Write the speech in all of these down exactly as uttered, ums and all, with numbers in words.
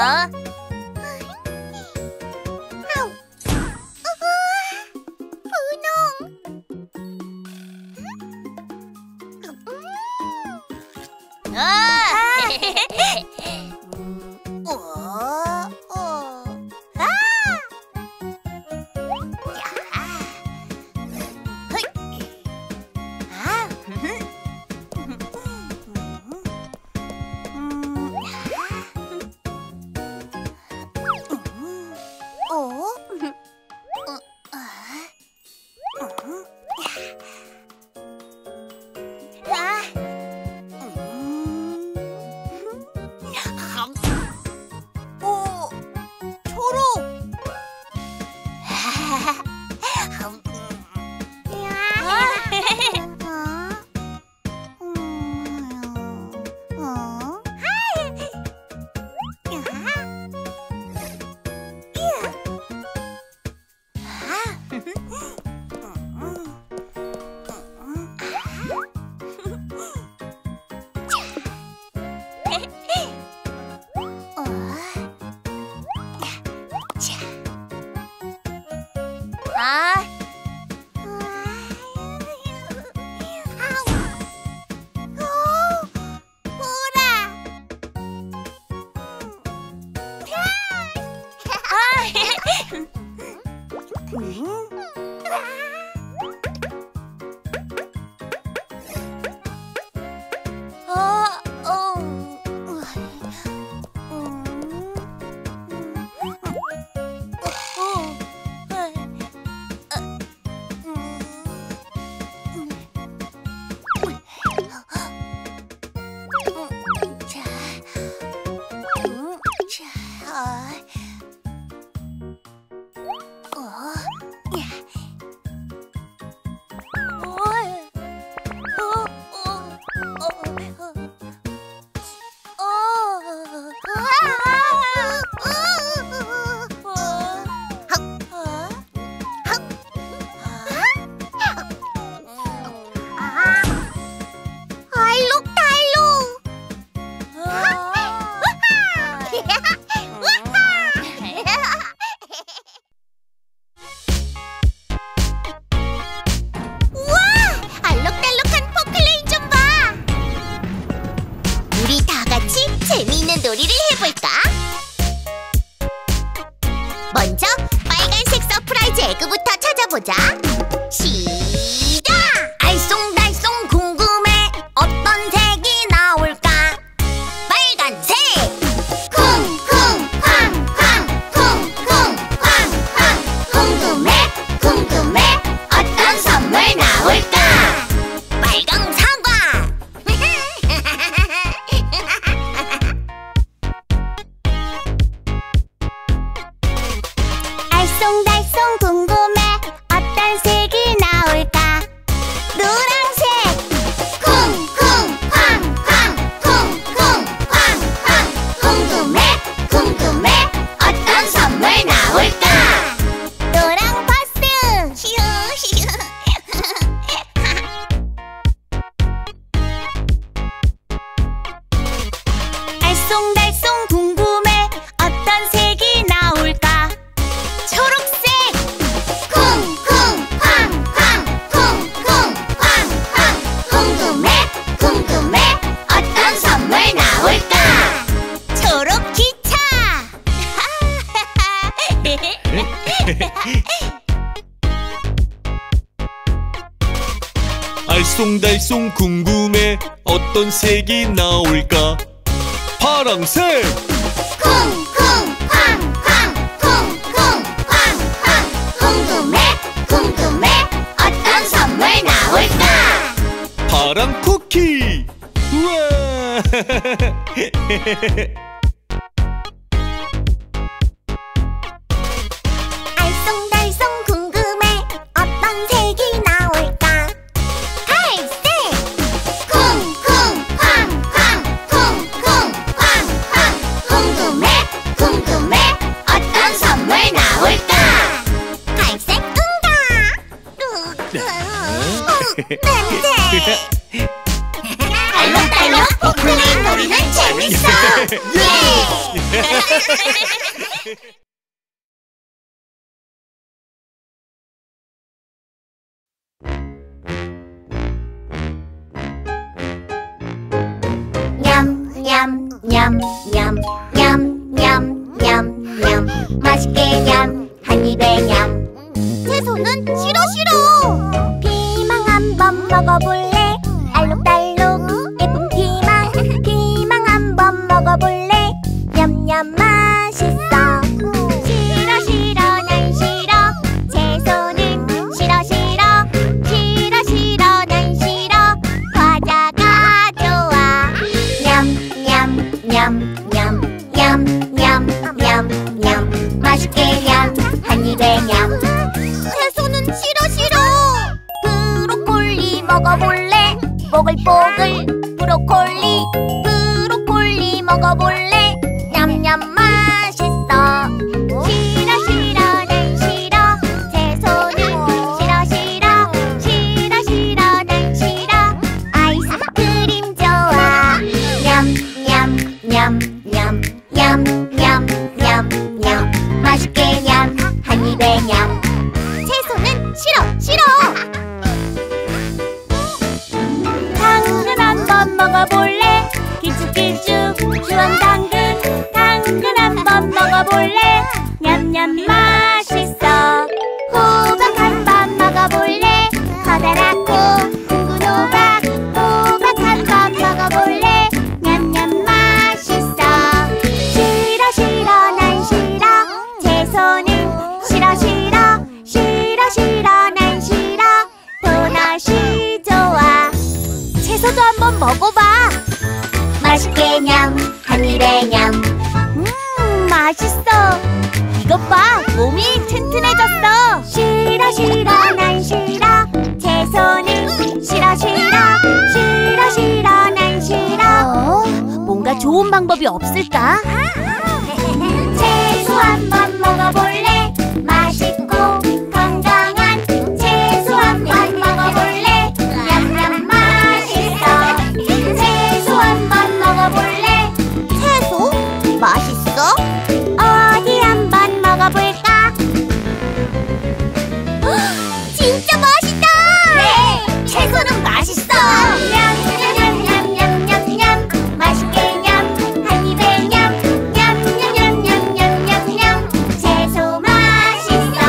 먼저 빨간색 서프라이즈 에그부터 찾아보자. 시작! 알쏭달쏭 궁금해. 어떤 색이 나올까? 빨간색! 쿵쿵 쾅쾅 쿵쿵 쾅쾅 궁금해 궁금해. 어떤 선물 나올까? 빨강 사과! 알쏭달쏭 궁금해. 어떤 색이 나올까? 노란색! 쿵쿵 쾅쾅 쿵쿵 쾅쾅 궁금해 궁금해. 어떤 선물 나올까? 노랑 버스! 알쏭달쏭 궁금해. 어떤 색이 나올까? 초록색! 쿵쿵 쾅쾅 쿵쿵 쾅쾅 궁금해 궁금해. 어떤 선물 나올까? 초록 기차! 알쏭달쏭 궁금해. 어떤 색이 나올까? 파랑색! 쿵쿵 쾅쾅 쿵쿵 쾅쾅 궁금해 궁금해. 어떤 선물 나올까? 파랑 쿠키! 우와! 알쏭달쏭 궁금해. 어떤 색이 나올까? 갈색! 쿵쿵 쾅쾅 쿵쿵 쾅쾅 궁금해 궁금해. 어떤 선물 나올까? 갈색 응가! 냄새! 알록달록 포크레인 놀이는 재밌어. 예! 냠냠냠냠냠냠냠냠 맛있게 냠 한 입에 냠. 채소는 싫어 싫어. 피망 한번 먹어볼래? 알록달록 예쁜 피망. 피망 한번 먹어볼래? 냠냠 맛있어. 싫어 싫어 난 싫어. 채소는 싫어 싫어. 싫어 싫어 난 싫어. 과자가 좋아. 냠냠냠냠냠냠냠냠 맛있게 냠 한 입에 냠. 채소는 싫어 싫어. 브로콜리 먹어볼래? 뽀글뽀글 브로콜리. 브로콜리 먹어볼래? 냠냠 맛있어. 싫어 싫어 난 싫어. 채소는 싫어 싫어. 싫어 싫어 난 싫어. 아이스크림 좋아. 냠냠냠냠냠냠냠냠 맛있게 냠 한 입에 냠. 채소는 싫어 싫어. 당근 한번 먹어볼래? 길쭉길쭉 주황 당근. 당근 한번 먹어볼래? 냠냠 맛있어. 호박 한번 먹어볼래? 커다랗고 굵은 호박. 호박 한번 먹어볼래? 냠냠 맛있어. 싫어 싫어 난 싫어. 채소는 싫어 싫어. 싫어 싫어 난 싫어. 도넛이 좋아. 채소도 한번 먹어봐. 맛있게 냠 한 입에 냠. 음 맛있어. 이것 봐 몸이 튼튼해졌어. 싫어 싫어 난 싫어. 채소는 싫어 싫어. 싫어 싫어 난 싫어. 뭔가 좋은 방법이 없을까? 채소 한번 먹어볼래? 맛있고 건강한 채소 한번 먹어볼래? 냠냠 맛있어. 채소 한번 먹어볼래? 채소? 맛있어? 어디 한번 먹어볼까? 진짜 맛있다! 네! 채소는 맛있어! 냠냠냠냠냠냠냠 맛있게 냠 한 입에 냠. 냠냠냠냠냠냠냠 채소 맛있어.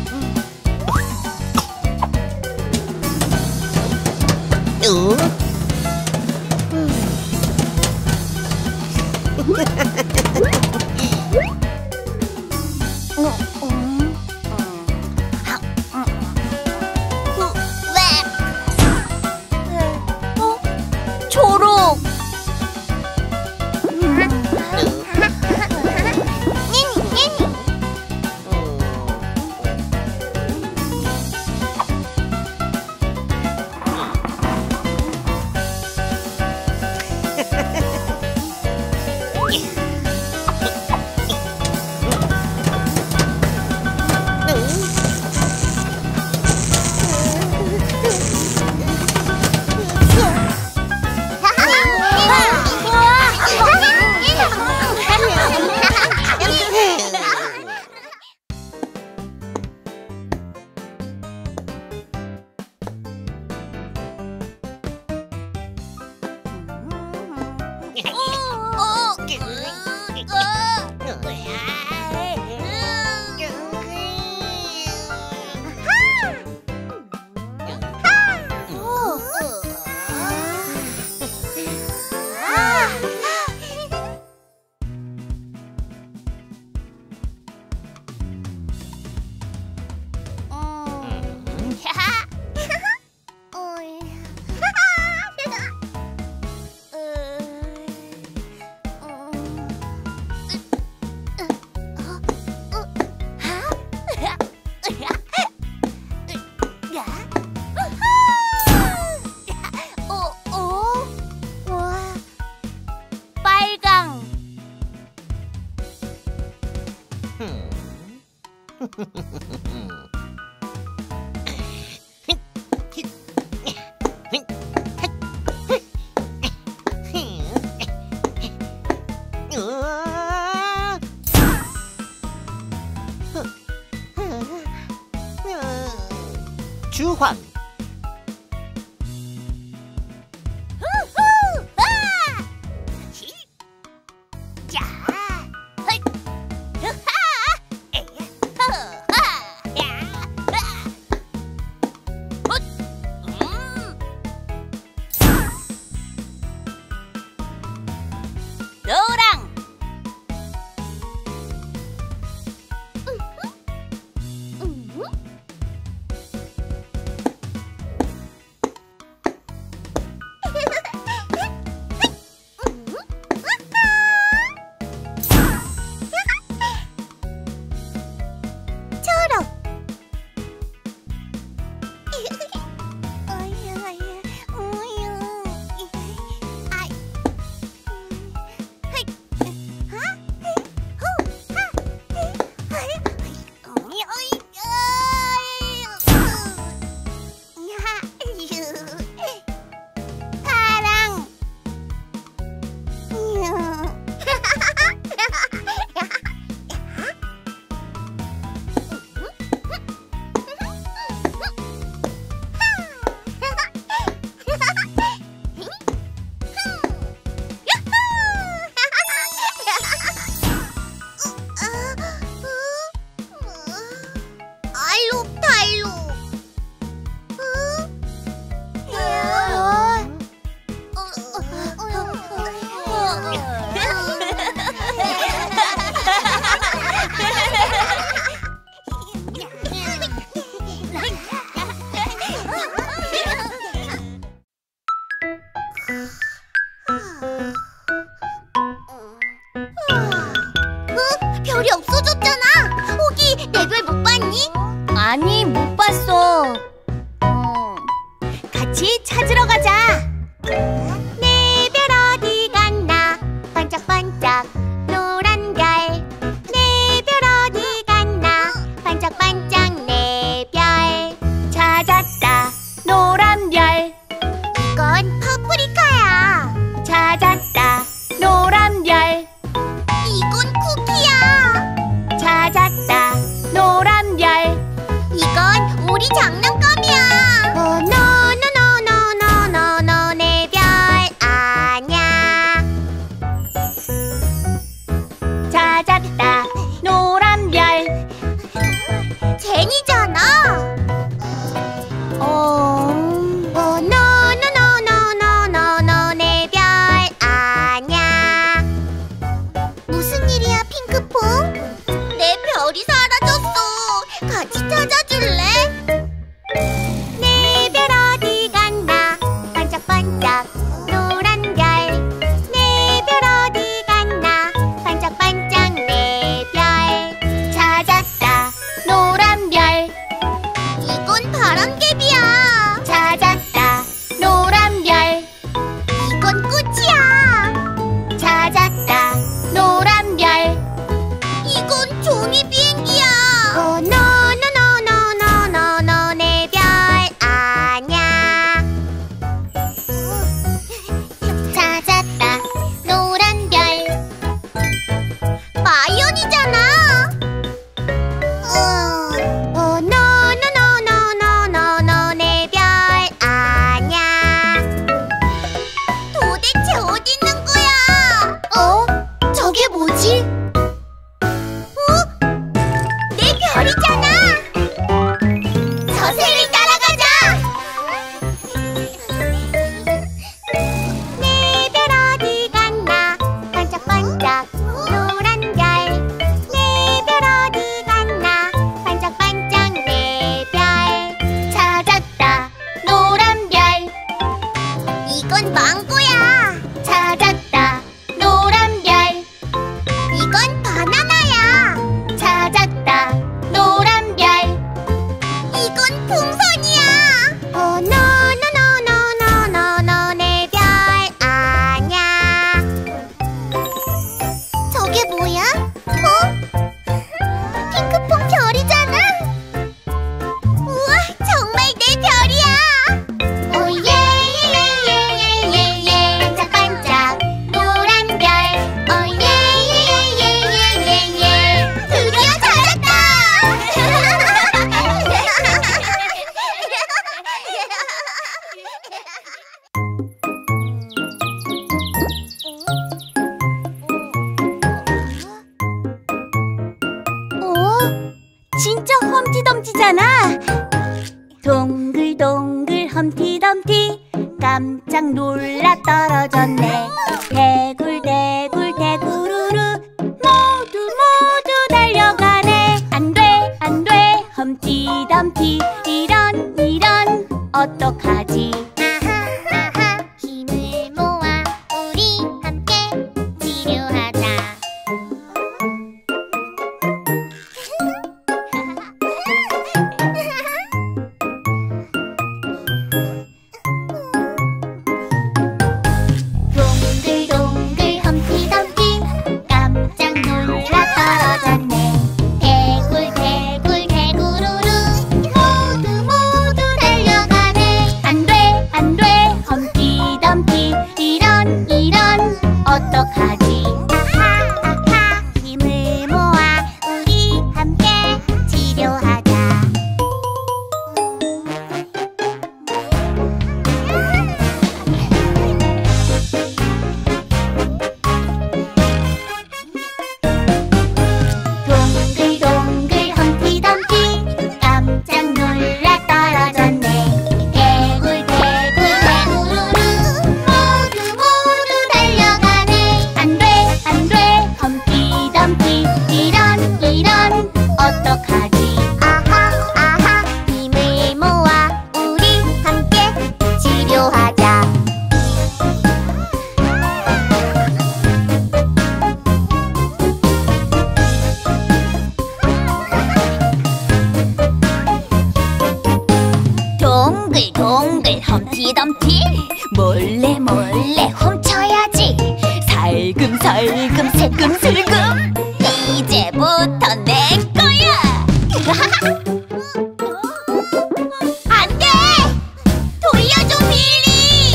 어? 초록. 빨강. 주황. 노랑. 초록. 파랑. 알록달록. 어? 별이 없어졌잖아. 호기, 내 별 못 봤니? 아니, 못 봤어. 어. 같이 찾으러 가자. 내 별 어디 갔나? 반짝반짝 노란 별. 내 별 어디 갔나? 반짝반짝 내 별. 찾았다, 노란 별. 이건 파프리카야. 찾았다, 노란 별. 이건 쿠키야. 찾았다, 노란 별. 이건 우리 장난감이야. 어, 노노노노노노노 내 별 아냐. 찾았다, 노란 별. 제니잖아. 찾아줄래? 내 별 어디 갔나 반짝반짝 노란 별. 내 별 어디 갔나 반짝반짝 내 별. 찾았다 노란 별. 이건 바람개비야. 찾았다 노란 별. 이건 꽃이야. 찾았다 노란 별. 이건 종이 비행기야. 어, no, no, no, no, no, no, no, 내 별 아냐. 찾았다 노란 별. 마이언이잖아. 어, 어, no, no, no, no, no, no, no, 내 별 아냐. 도대체 어디 있는 거야? 어? 저게 뭐지? 내 별이잖아. 저 새를 따라가자. 내 별 어디 갔나 반짝반짝 노란 별. 내 별 어디 갔나 반짝반짝 내 별. 찾았다 노란 별. 이건 망고야. 찾았다 노란 별. 이건 바나나야. 찾았다 노란 별. 이건 풍선이야. 어, no, no, no, no, no, no, no, 내 별 아냐. 저게 뭐야? 어? 핑크퐁 별이잖아. 우와, 정말 내 별이야. 오예예예예예예 반짝반짝 노란 별. 오예예예예예예예 드디어 찾았다. 어? 진짜 험티덤티잖아. 동글동글 험티덤티 깜짝 놀라 떨어졌네. 대굴대굴 대구루루 모두 모두 달려가네. 안돼 안돼 험티덤티 이런 이런 어떡하지? 아하 아하 힘을 모아 우리 함께 치료하자. 동글동글 험티덤티 깜짝 놀라 떨어졌네. 대굴대굴 대구루루 모두 모두 달려가네. 안돼 안돼 험티덤티 이런 이런 어떡하지? 아하 아하 힘을 모아 우리 함께 치료하자. 동글동글 험티덤티 깜짝 놀라 떨어졌네. 대굴대굴 대구루루 모두 모두 달려가네. 안돼 안돼 험티덤티 이런 이런 어떡하지? 아하 아하 힘을 모아 우리 함께 치료하자. 동글동글 험티덤티 몰래 몰래 훔쳐야지. 살금살금 새금슬금 이제부터 내 거야. 안돼 돌려줘 빌리.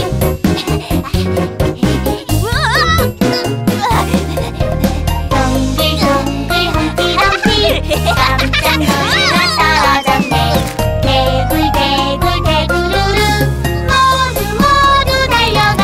동글동글 험티덤티 깜짝 놀라 떨어졌네. 대굴대굴 대구루루 모두 모두 달려가.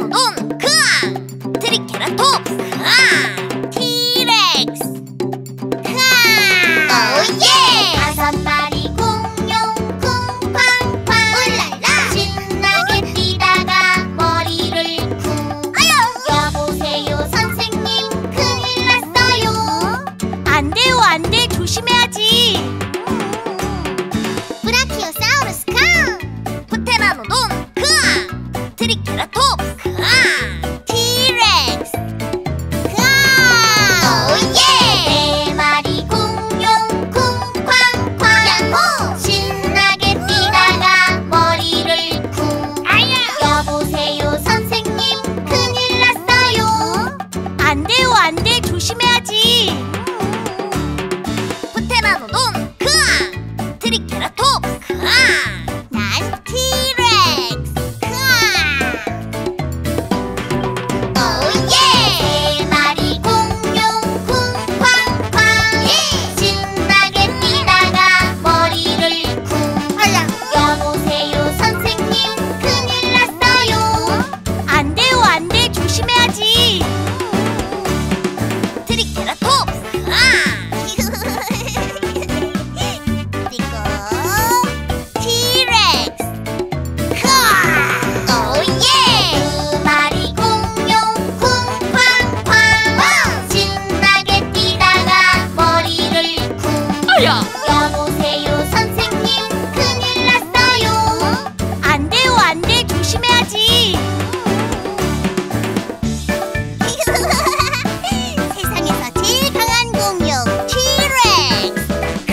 프테나노돈 크아! 트리케라톱스 크아! 티렉스 크아! 오예! 다섯 마리 공룡 쿵쾅쾅 울랄라! 신나게 뛰다가 머리를 쿵 여보세요 선생님 큰일 났어요. 안 돼요 안 돼 조심해야지. 브라키오사우루스 카! 프테나노돈 크아! 트리케라톱스 크아! 티렉스 크아! 오예! 네 마리 공룡 쿵쾅쾅 야호! 신나게 뛰다가 머리를 쿵 여보세요 선생님 큰일 났어요. 안 돼요 안 돼 조심해야지. 프테나노돈 크아! 트리케라톱스 크아! 난 티렉스 크아! 오예! 네 마리 공룡 쿵쾅쾅 신나게 뛰다가 머리를 쿵 여보세요 선생님 큰일 났어요. 안 돼요 안 돼 조심해야지. 트리케라톱스 크아! 그리고 티렉스 크아! 오예! 두 마리 공룡 쿵쾅쾅 신나게 뛰다가 머리를 쿵 여보세요 선생님 큰일 났어요. 안 돼요 안 돼 조심해야지. 세상에서 제일 강한 공룡 티렉스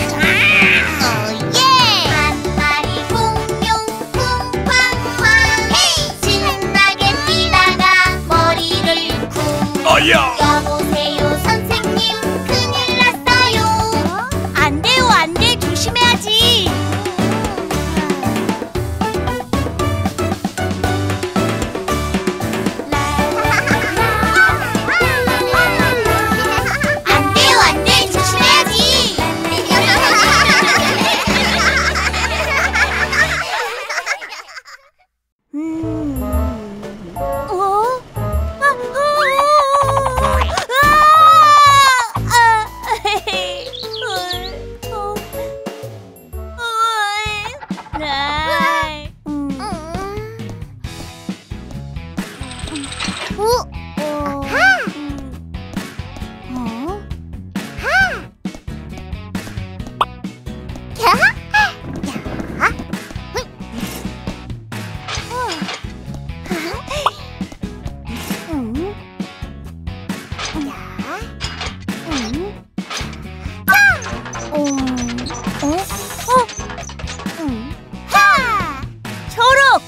오예! 한 마리 공룡 쿵쾅쾅 신나게 뛰다가 머리를 쿵 아야! 여보세요 선생님 큰일 났어요. 안 돼요 안 돼 조심해야지. 안 돼요 안 돼 조심해야지. 음. 어? 아, 아, 아, 어, 어, 네. 음. 어? 아하! 어? 하! 야! 야! hui. 어. 음. 야. 음. 자. 음. 어? 어? 음. 하! 초록!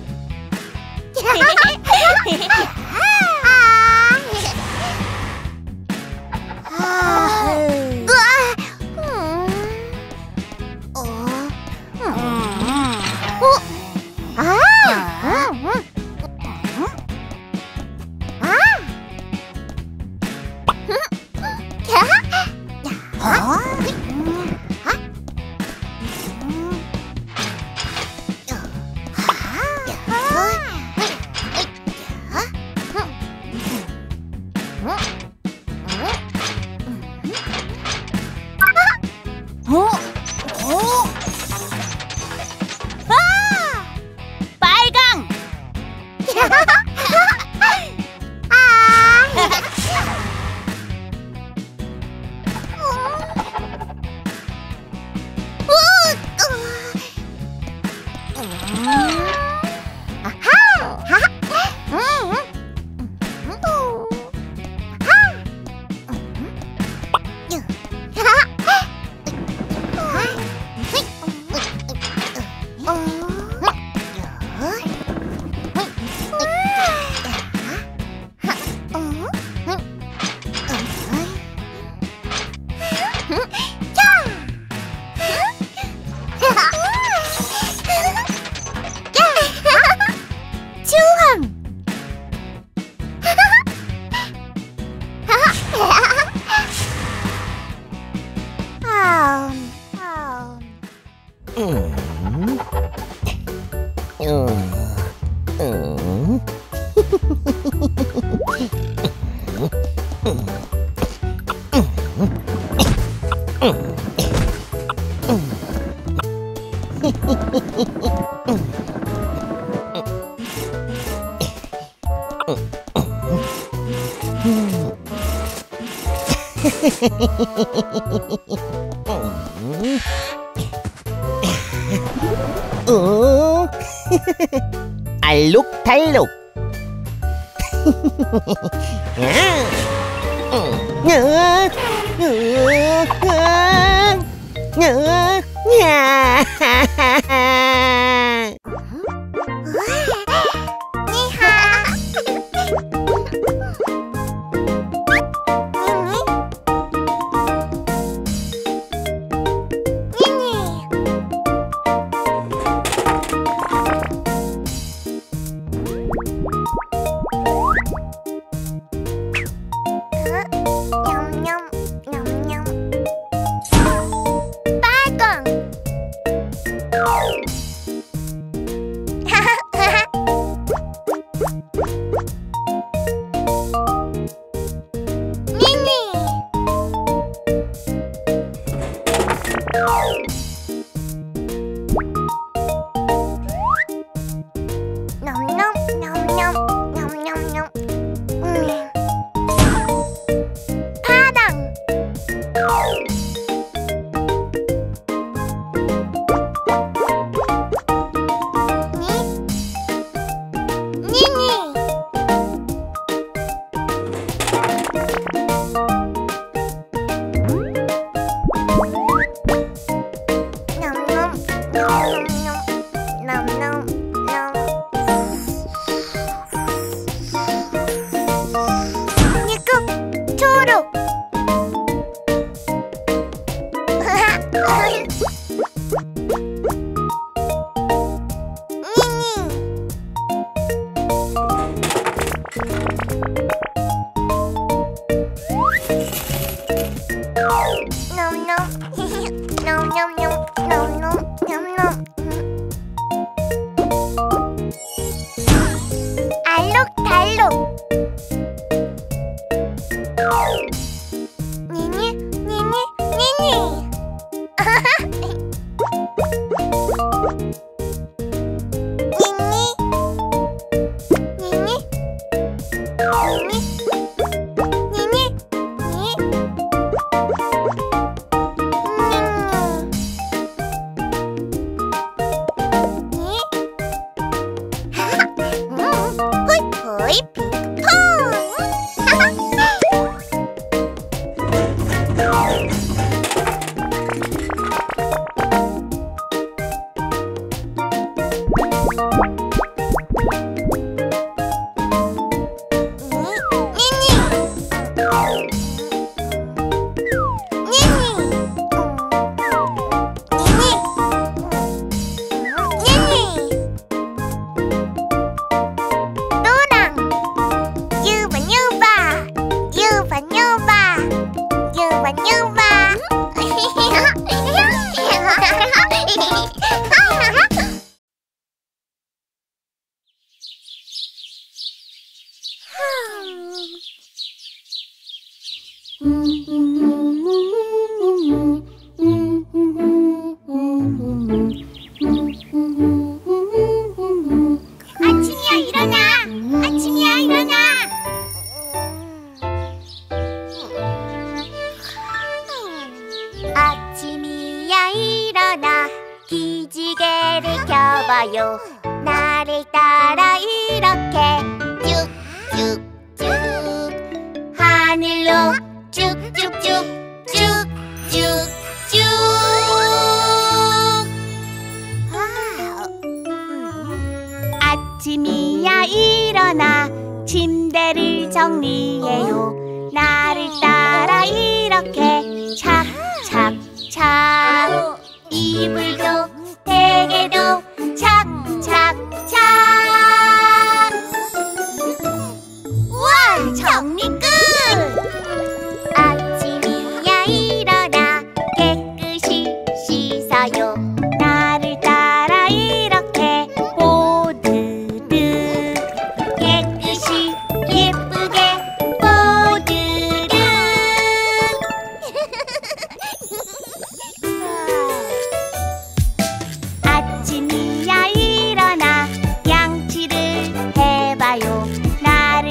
아. 으아. 음. 어. 음. 어? 아! 음. 아! 야! 야! 음. 아? 음. 어? 어? 아! 빨강! 어? 알록달록. 나를 따라 이렇게 쭉쭉쭉 하늘로 쭉쭉쭉 쭉쭉쭉. 아침이야 일어나 침대를 정리해요. 나를 따라 이렇게 착착착 이불도 베개도 착착착. 우와, 정리 끝! 아침이야 일어나 깨끗이 씻어요. 나를 따라 이렇게 보드득 깨끗이 예쁘게 보드득. 아침이야 일어나 양치를 해봐요. 나를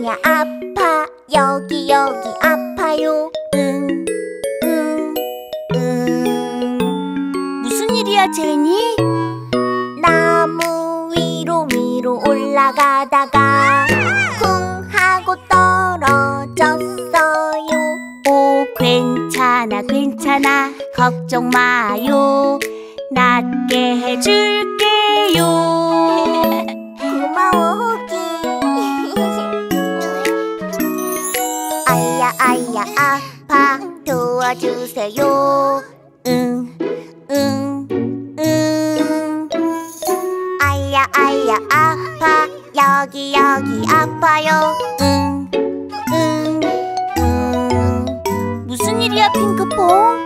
아야 아파 여기 여기 아파요. 응, 응, 응. 무슨 일이야, 제니? 나무 위로 위로 올라가다가 쿵 하고 떨어졌어요. 오, 괜찮아, 괜찮아. 걱정 마요. 낫게 해줄게요. 고마워 호기. 아야 아야 아파 도와주세요. 응, 응, 응. 아야 아야 아파 여기 여기 아파요. 응, 응, 응. 무슨 일이야, 핑크퐁?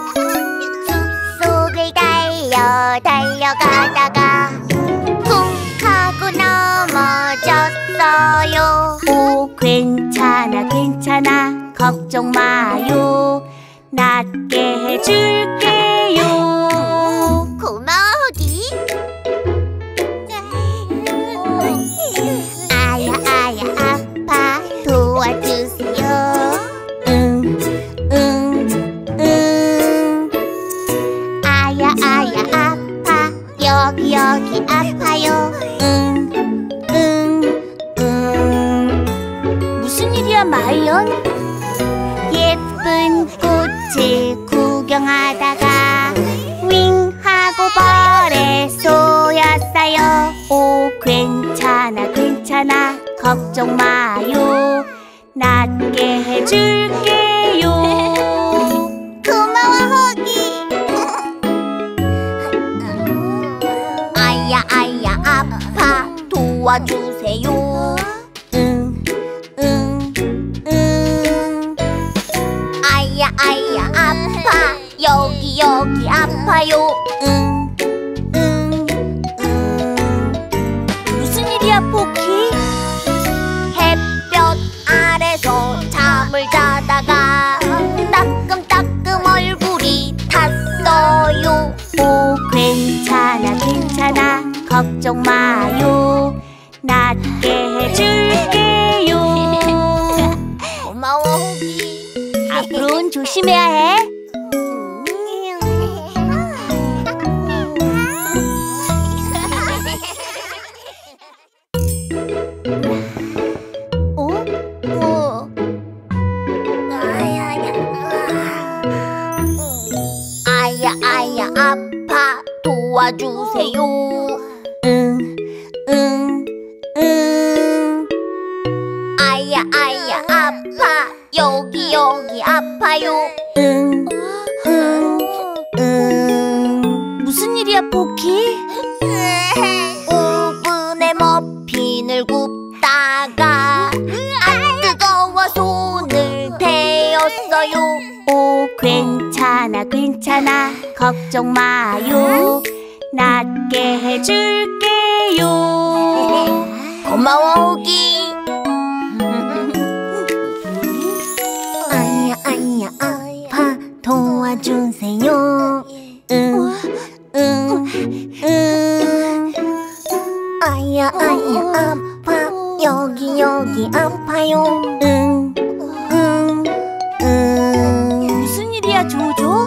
숲속을 달려 달려가다가 쿵 하고 넘어졌어요. 오, 괜찮아, 괜찮아. 걱정 마요. 낫게 해줄게요. 고마워 호기. 아야 아야 아파 도와주세요. 응, 응, 응. 아야 아야 아파 여기 여기 아파요. 응, 응, 응. 무슨 일이야, 마이언? 예쁜 꽃을 구경하다가 윙 하고 벌에 쏘였어요. 오, 괜찮아, 괜찮아. 걱정 마요. 낫게 해줄게요. 고마워 호기. 아야 아야 아파 도와주세요. 응, 응, 응. 아야 아야 아파 여기 여기 아파요. 응, 응, 응. 무슨 일이야, 포키? 햇볕 아래서 잠을 자다가 따끔따끔 얼굴이 탔어요. 오, 괜찮아, 괜찮아. 걱정 마요. 낫게 해줄게요. 고마워 호기. 앞으로는 조심해야 해. 어? 어. 아야 아야 아파 도와주세요. 응, 응, 응. 아야 아야 아파 여기 여기 아파요. 응, 응, 응. 무슨 일이야, 포키? 오븐에 머핀을 굽다가 아 뜨거워 손을 대었어요. 오, 괜찮아, 괜찮아. 걱정 마요. 낫게 해줄게요. 고마워 호기. 아야 아야 아파 도와주세요. 응, 응, 응. 아야 아야 아파 여기 여기 아파요. 응, 응, 응. 무슨 일이야, 조조?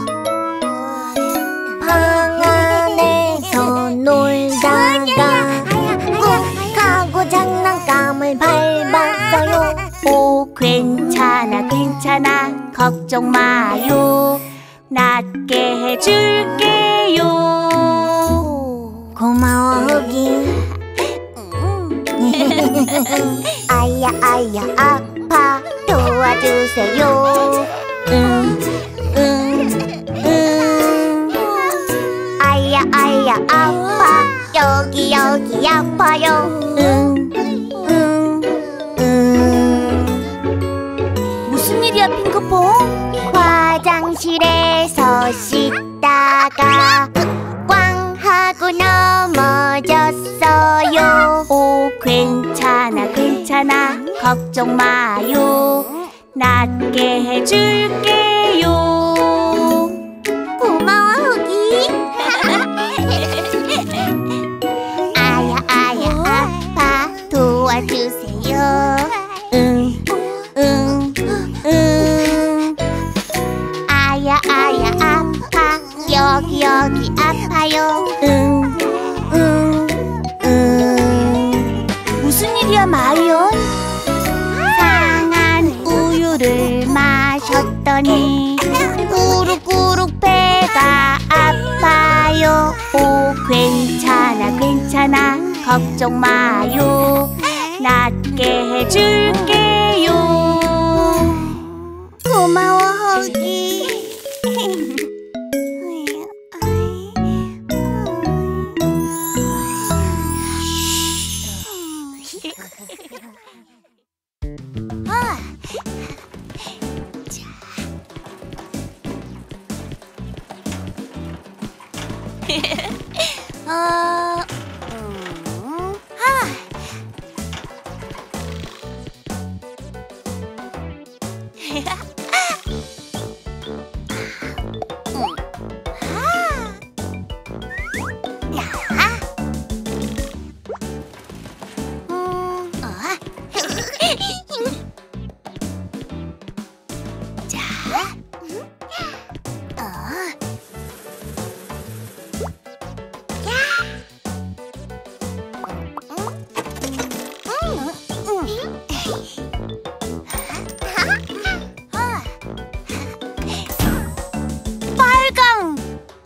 방 안에서 놀다가 꾹 하고 장난감을 밟았어요. 오, 괜찮아, 괜찮아. 걱정 마요. 낫게 해줄게요. 고마워 호기. 아야 아야 아파 도와주세요. 응, 응, 응. 아야 아야 아파 여기 여기 아파요. 응, 응, 응. 무슨 일이야, 핑크퐁? 화장실에서 씻다가 꽝 하고 넘어졌어요. 오, 괜찮아, 괜찮아. 걱정 마요. 낫게 해줄게요. 고마워 호기. 아야 아야 아파 도와주세요. 응, 아파요. 응, 응, 응. 무슨 일이야, 마이언? 상한 우유를 마셨더니 꾸룩꾸룩 배가 아파요. 오, 괜찮아, 괜찮아. 걱정 마요. 낫게 해줄게요. 고마워, 허기. 어, 음, 하. 빨강.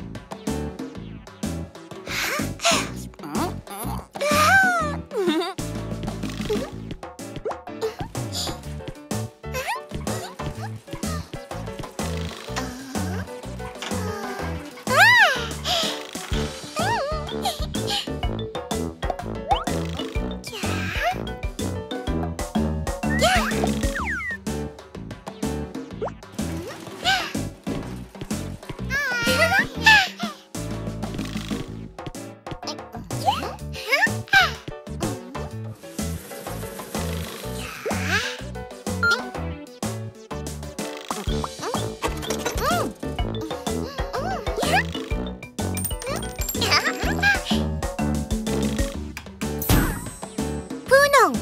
분홍.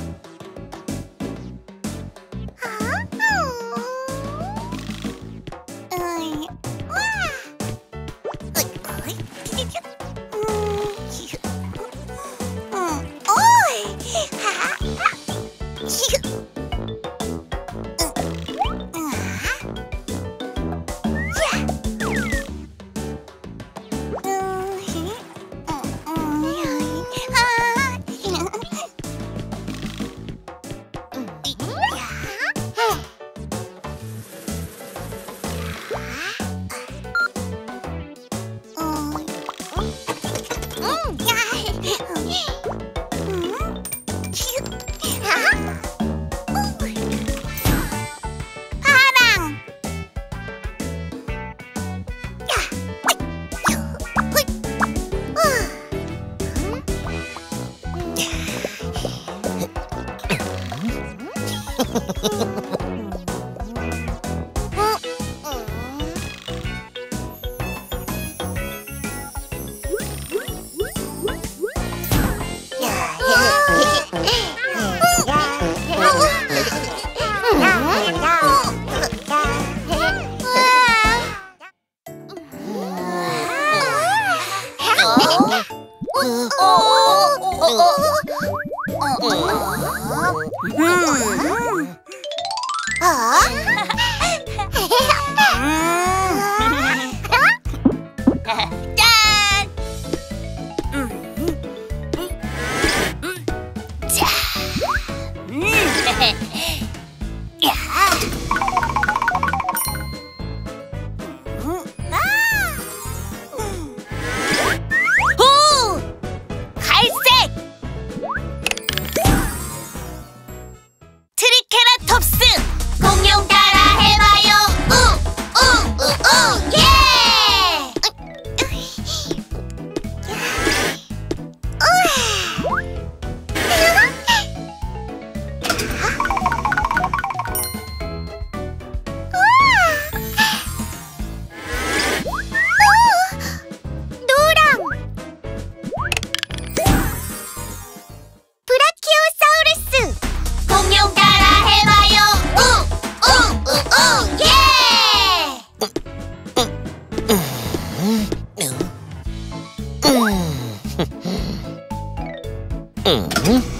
음.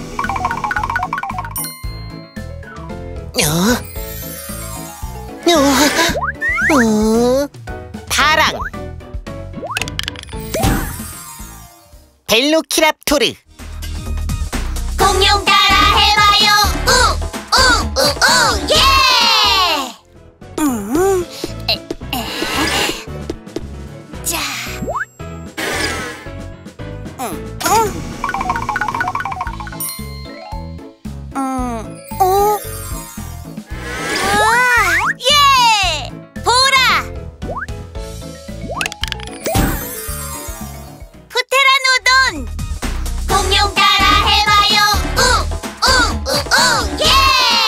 어? 어? 어? 파랑 벨로키랍토르. 공룡 따라 해봐요. 우우우우 예! 음. 에, 에. 자. 음. 음. 음. 어? 우와! 예! 보라! 프테라노돈! 공룡 따라 해봐요. 우우우우 예!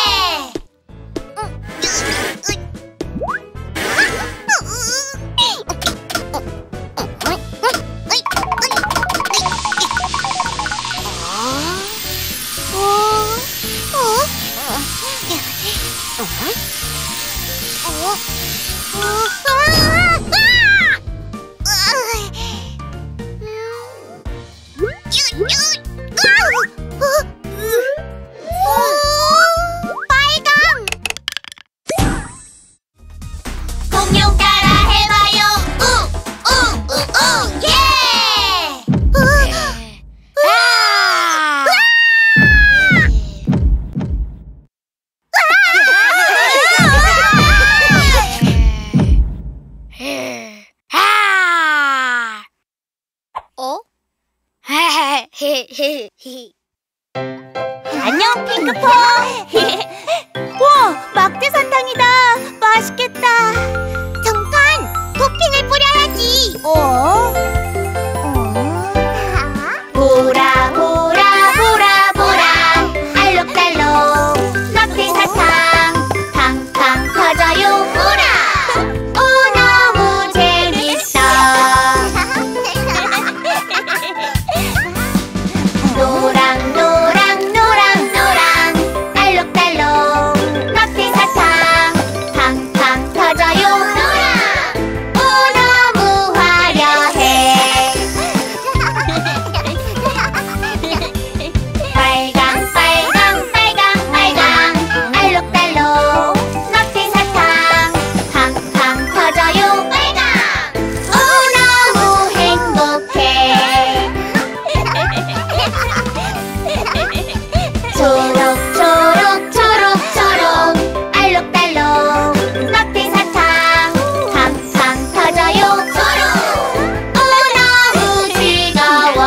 빨강! 공룡 따라 해봐요. 우우우우 예! 아! 아! 어? 안녕, 핑크퐁. 와, 막대 사탕이다. 맛있겠다. 잠깐! 토핑을 뿌려야지. 어? 보라 보라 보라 보라 알록달록 막대 사탕 팡팡 터져요. 보라 오 너무 재밌어. 노랑 노랑 노랑 노랑 알록달록 막대 사탕 팡팡 터져요. 노랑 오 너무 화려해. 빨강 빨강 빨강 빨강 알록달록 막대 사탕 팡팡 터져요. 빨강 오 너무 행복해. 초록 초록 초록 초록 알록달록 막대 사탕 팡팡 터져요. 초록 오 너무 즐거워.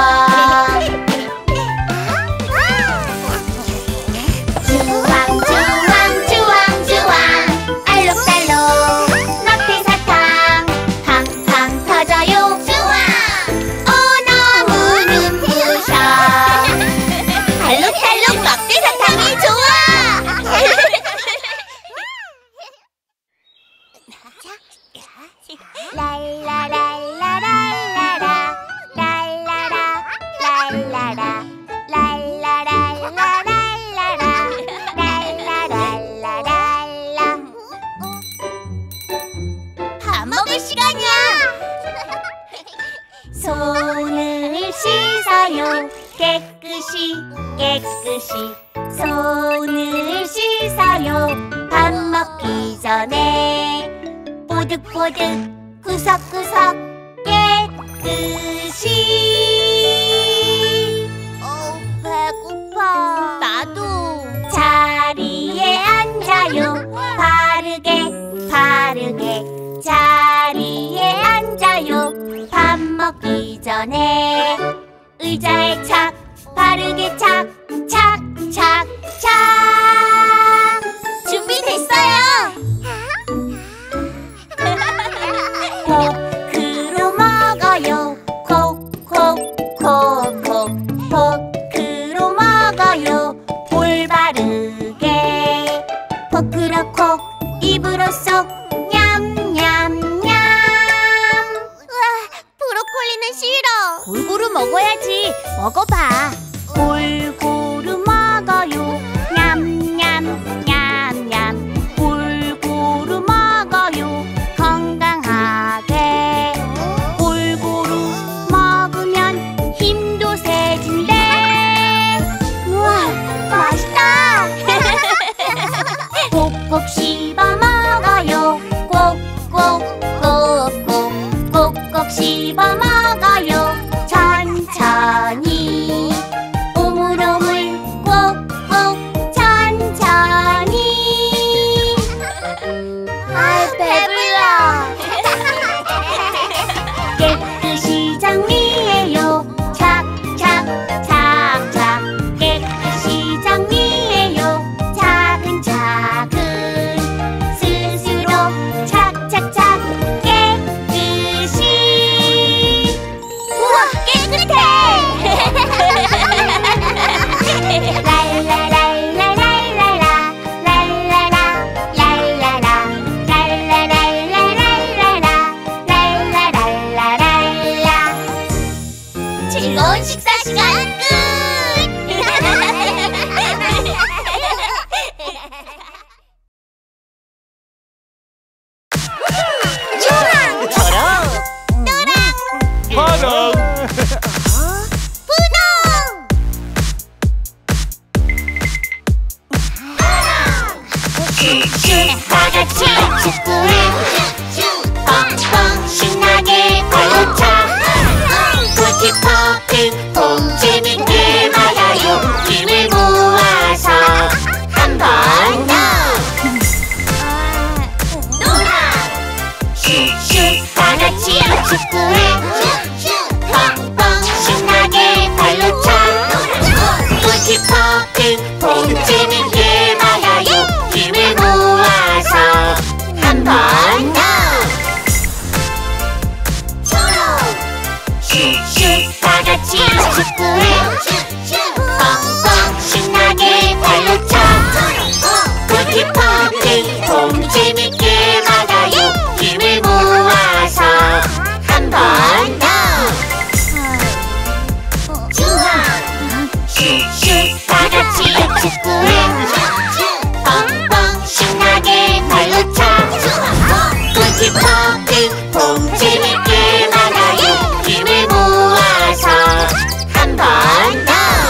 주황 주황 주황 주황 알록달록 막대 사탕 팡팡 터져요. 주황 오 너무 눈부셔. 알록달록 막대 사탕이 좋아. 랄라랄라랄라라 랄라라 랄라라 랄라랄라랄라라 랄라랄라랄라. 밥 먹을 시간이야. 손을 씻어요. 깨끗이 깨끗이 손을 씻어요. 밥 먹기 전에 뽀득뽀득 구석구석 깨끗이. 어, 배고파. 나도. 자리에 앉아요. 바르게 바르게 자리에 앉아요. 밥 먹기 전에 의자에 착 바르게 착 착 착 착. 준비됐어요. 포크로 먹어요. 콕콕콕콕 포크로 먹어요. 올바르게 포크로 콕 입으로 쏙 냠냠냠. 브로콜리는 싫어. 골고루 먹어야지. 먹어봐. 골고루 먹어요. 냠냠냠냠. 골고루 먹어요. 건강하게. 골고루 먹으면 힘도 세진대. 꼭꼭 씹어 먹어요. 꼭꼭꼭꼭 꼭꼭 씹어 먹어요. 천천히 오물오물 꼭꼭 천천히. 아, 배불러. 깨끗이 정리해요. 착착 착착 깨끗이 정리해요. 차근차근 스스로 착착착 깨끗이. 우와, 깨끗해. 랄라랄라랄라라 랄라라 랄라라 랄라랄라랄라라 랄라랄라랄라. 즐거운 식사 시간 끝. 저런 파랑 슈슈 다같이 축구를 뻥뻥 신나게 발로 차. 골키퍼는 공 재밌게 막아요. 힘을 모아서 한 번 더. 놀아. 슈슈 다같이 축구를 뻥뻥 신나게 발로 차. 골키퍼는 공 재밌게 막아요. 힘을 모아서 한 번 더. 슈슈 다같이 축구를 뻥뻥 신나게 발로 차. 골키퍼는 공 재밌게 막아요. 힘을 모아서 한 번 더. 슈슈 다같이 축구를 뻥뻥 신나게 발로 차. 골키퍼는 공 재밌게 막아요. 힘을 모아서 한 번 더.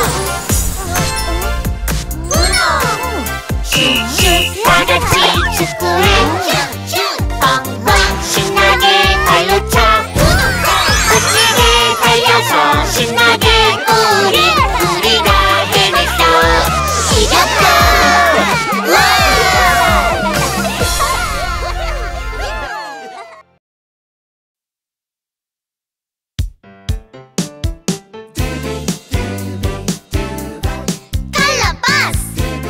슈슈 다같이 축구를 뻥뻥 신나게 발로 차. 멋지게 달려서 신나게 우리 우리가 해냈어. 이겼다. 와! 컬러버스.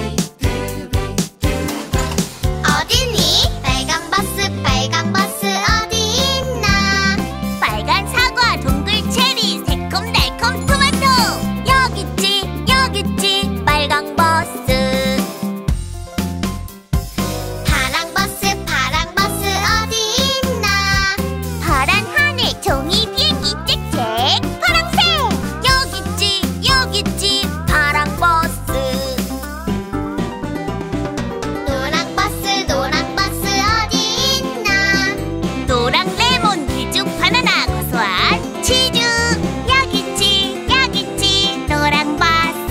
어디니? 빨간 버스 빨간 버스 어디 있나? 빨간 사과, 동글 체리, 새콤달콤 토마토. 여기 있지, 여기 있지, 빨강 버스. 파랑 버스 파랑 버스 어디 있나? 파란 하늘, 종이 비행기 짹짹. 파랑색. 여기 있지, 여기 있지, 파랑 버스. 노랑 버스 노랑 버스 어디 있나? 노랑 레몬, 밀죽, 바나나, 고소한 치즈. 여기 있지, 여기 있지, 노랑 버스.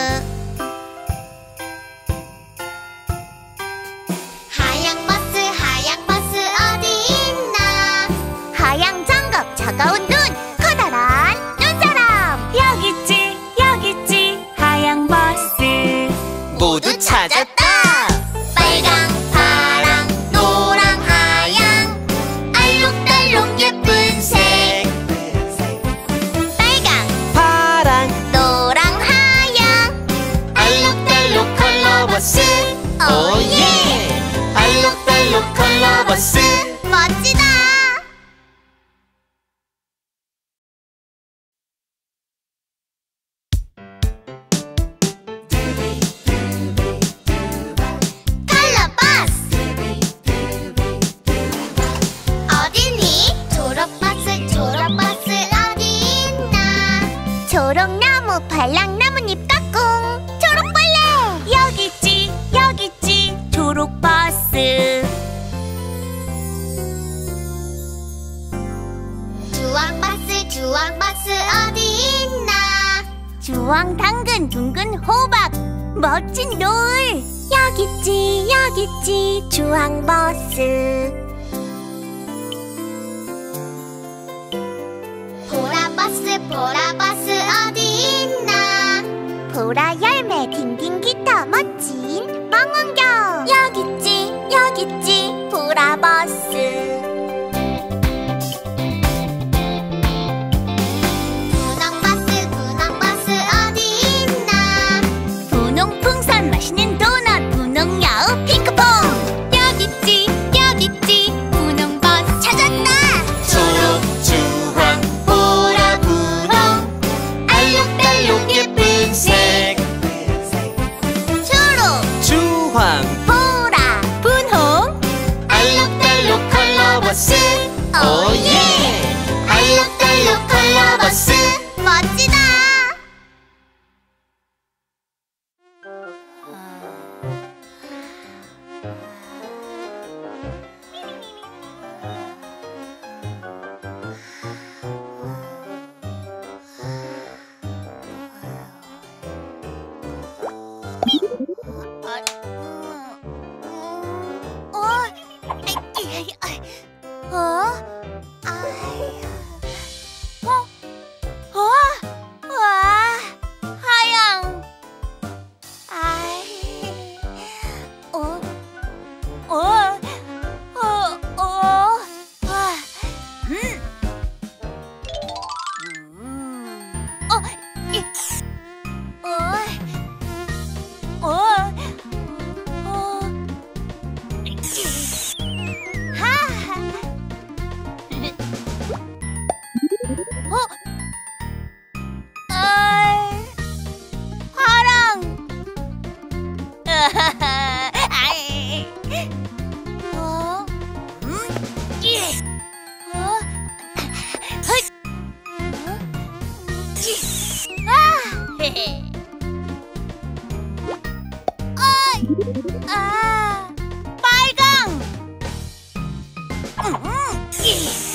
하양 버스 하양 버스 어디 있나? 하양 장갑, 차가운 눈, 커다란 눈사람. 여기 있지, 여기 있지, 하양 버스. 모두 찾았다. 빨강 파랑 노랑 하양 알록달록 예쁜 색. 빨강, 파랑 노랑, 하양. 알록달록 컬러버스. 오예. 알록달록 컬러버스. 멋지다. 컬러버스. 어디니? 졸업버스 졸업버스 어디 있나? 초록나무, 발랑나무잎 까꿍. 초록벌레. 여기 있지, 여기 있지, 초록버스. 주황버스 주황버스 어디 있나? 주황 당근, 둥근 호박. 멋진 노을. 여기 여기 있지 여기 있지 주황버스. 보라버스 보라버스 어디 있나. 보라 열매 딩딩 기타 멋진 망원경. 여기 있지 여기 있지 보라버스. 분홍버스 분홍버스 어디 있나. 분홍풍선 맛있는 도넛 분홍야우 핑크퐁. 여기 있지 여기 있지 분홍버스 찾았다. 초록 주황 보라 분홍 알록달록 예쁜 색. 초록 주황 보라 분홍 알록달록 컬러버스. 오예 알록달록 컬러버스. 멋지다. 어? 어? 어? 어? 와, 하양. 아이. 어? 어? 어? 어? 와. 음. 음. 어? 이. 어? 어? 어? 하. 어? 아이, 화랑. 아이. 어? 음? 예. 어? 헛. 어? 예. 아. 헤헤. 아이. 아. 빨강. 음. 예.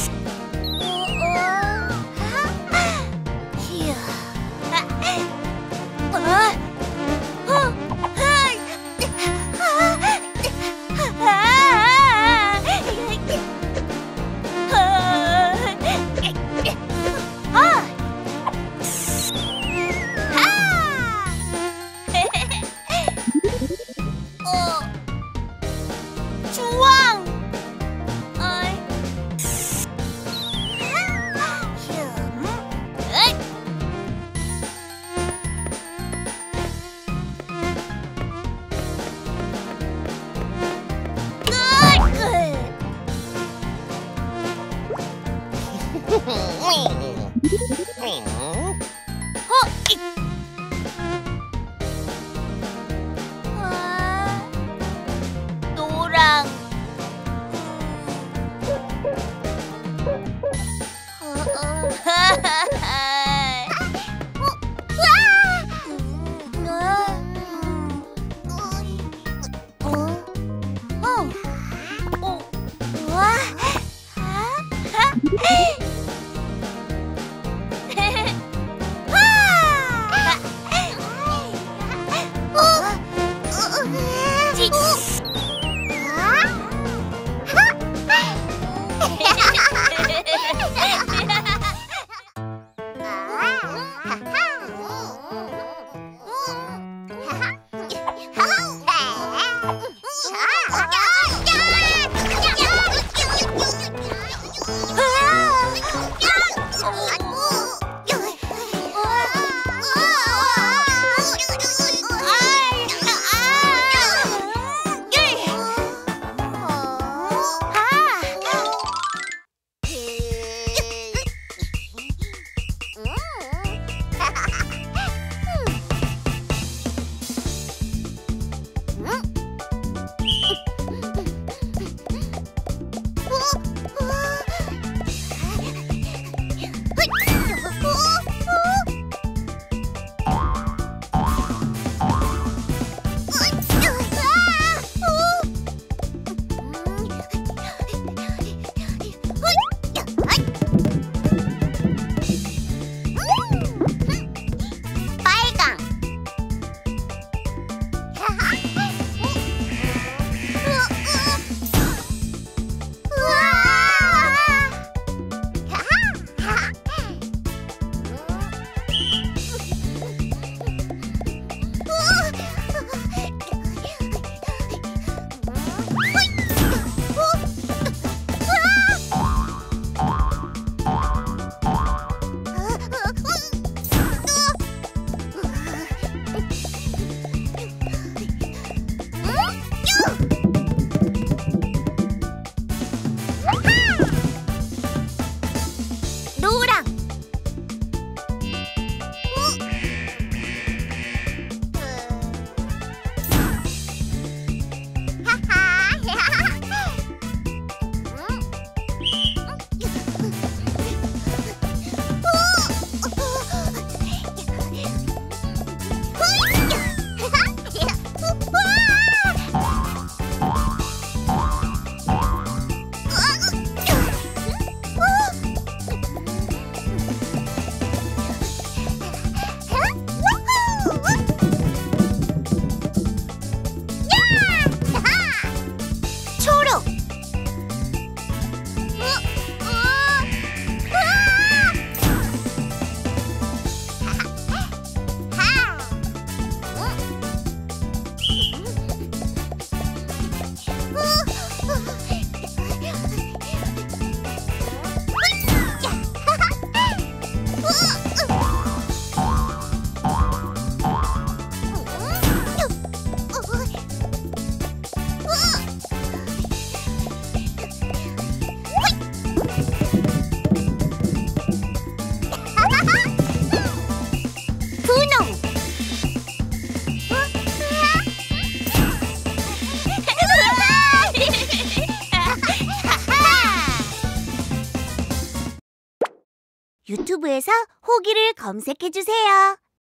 유튜브에서 호기를 검색해주세요.